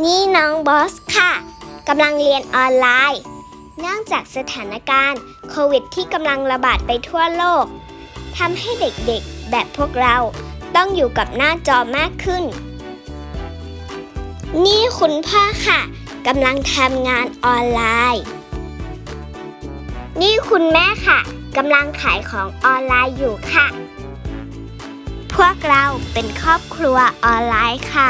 นี่น้องบอสค่ะกำลังเรียนออนไลน์เนื่องจากสถานการณ์โควิดที่กำลังระบาดไปทั่วโลกทำให้เด็กๆแบบพวกเราต้องอยู่กับหน้าจอมากขึ้นนี่คุณพ่อค่ะกำลังทำงานออนไลน์นี่คุณแม่ค่ะกำลังขายของออนไลน์อยู่ค่ะพวกเราเป็นครอบครัวออนไลน์ค่ะ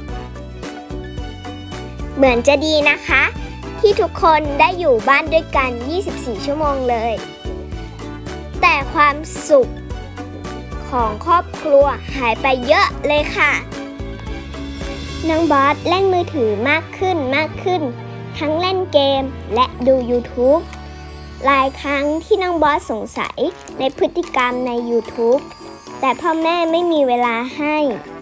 เหมือนจะดีนะคะที่ทุกคนได้อยู่บ้านด้วยกัน24ชั่วโมงเลยแต่ความสุขของครอบครัวหายไปเยอะเลยค่ะน้องบอสเล่นมือถือมากขึ้นทั้งเล่นเกมและดู YouTube หลายครั้งที่น้องบอสสงสัยในพฤติกรรมใน YouTube แต่พ่อแม่ไม่มีเวลาให้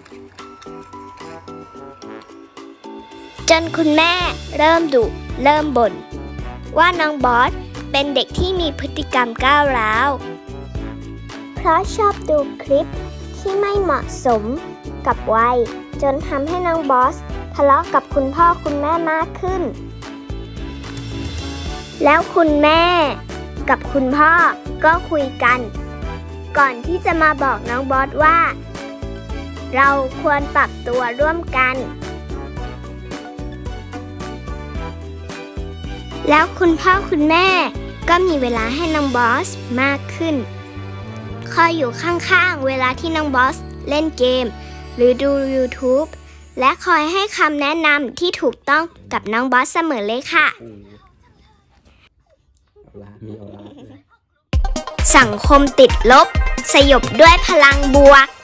จนคุณแม่เริ่มดุเริ่มบ่นว่าน้องบอสเป็นเด็กที่มีพฤติกรรมก้าวร้าวเพราะชอบดูคลิปที่ไม่เหมาะสมกับวัยจนทำให้น้องบอสทะเลาะกับคุณพ่อคุณแม่มากขึ้นแล้วคุณแม่กับคุณพ่อก็คุยกันก่อนที่จะมาบอกน้องบอสว่าเราควรปรับตัวร่วมกันแล้วคุณพ่อคุณแม่ก็มีเวลาให้น้องบอสมากขึ้นคอยอยู่ข้างๆเวลาที่น้องบอสเล่นเกมหรือดู YouTube และคอยให้คำแนะนำที่ถูกต้องกับน้องบอสเสมอเลยค่ะสังคมติดลบสยบด้วยพลังบวก